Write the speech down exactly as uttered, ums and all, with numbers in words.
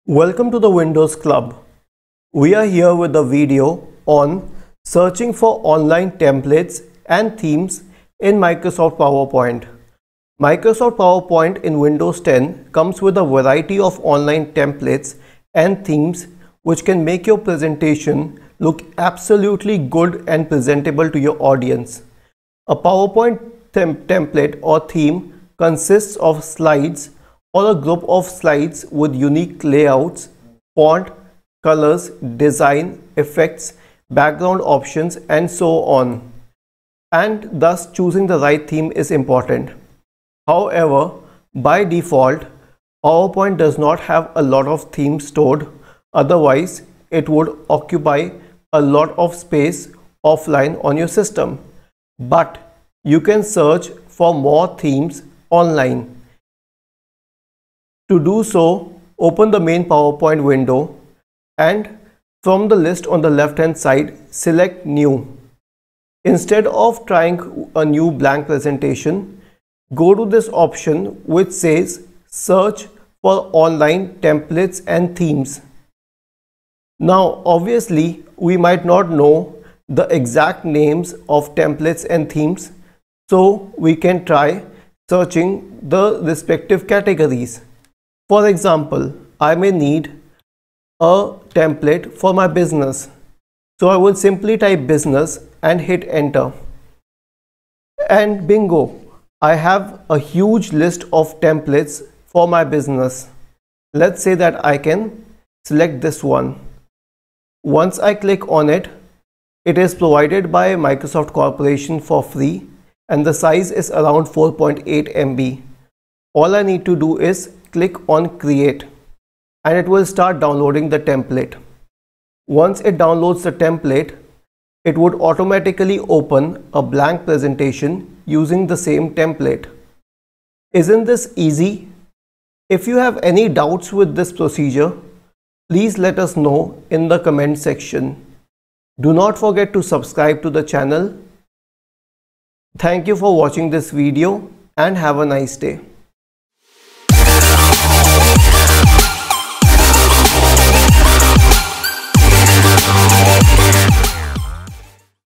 Welcome to the Windows Club. We are here with a video on searching for online templates and themes in Microsoft PowerPoint. Microsoft PowerPoint in Windows ten comes with a variety of online templates and themes which can make your presentation look absolutely good and presentable to your audience. A PowerPoint tem template or theme consists of slides or a group of slides with unique layouts, font, colors, design, effects, background options, and so on. And thus choosing the right theme is important. However, by default, PowerPoint does not have a lot of themes stored, otherwise it would occupy a lot of space offline on your system. But you can search for more themes online. To do so, open the main PowerPoint window and from the list on the left hand side, select New. Instead of trying a new blank presentation, go to this option which says Search for online templates and themes. Now, obviously, we might not know the exact names of templates and themes, so we can try searching the respective categories. For example, I may need a template for my business. So I will simply type business and hit enter. And bingo, I have a huge list of templates for my business. Let's say that I can select this one. Once I click on it, it is provided by Microsoft Corporation for free and the size is around four point eight M B. All I need to do is click on create and it will start downloading the template. Once it downloads the template, it would automatically open a blank presentation using the same template. Isn't this easy? If you have any doubts with this procedure, please let us know in the comment section. Do not forget to subscribe to the channel. Thank you for watching this video and have a nice day.